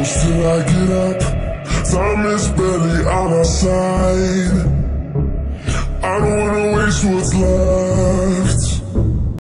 close till I get up. Time is barely on our side. I don't wanna waste what's left.